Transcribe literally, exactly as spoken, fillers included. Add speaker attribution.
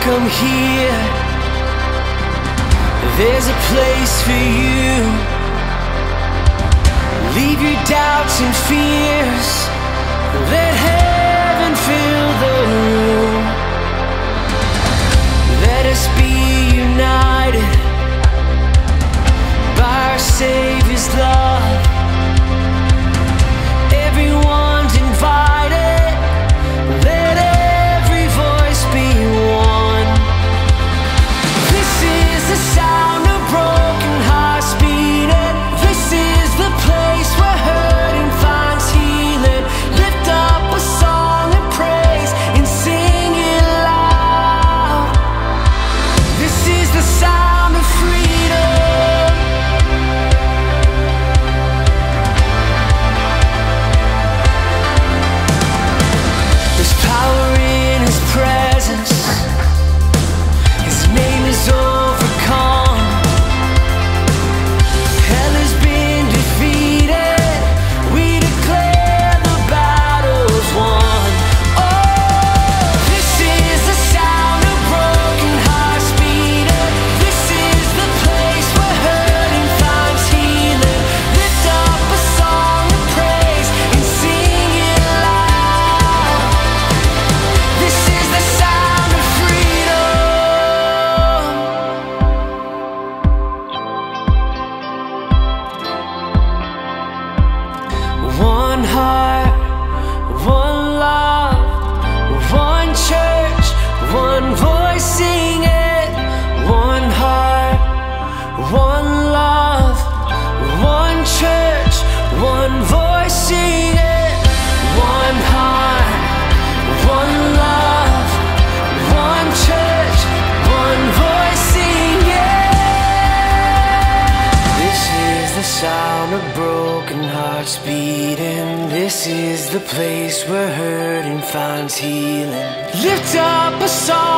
Speaker 1: welcome here. There's a place for you. Leave your doubts and fears. Let heaven fill the room. Let us be united by our Savior's love. Everyone's invited. Let every voice be one. This is the sound of broken hearts beating. This is the place where hurting finds healing. Lift up a song of praise and sing it loud. This is the sound of freedom. There's power in His presence. His name is overcome. Hell has been defeated. We declare the battle's won. Oh, this is the sound of broken hearts beating. This is the place where hurting finds healing. Lift up a song of praise and sing it loud. This is the sound of freedom. One heart, one love, one church, one voice sing it. One heart, one love, one church, one voice sing it. One heart, one love, one church, one voice sing it. This is the sound of broken hearts beating. This is the place where hurting finds healing. Lift up a song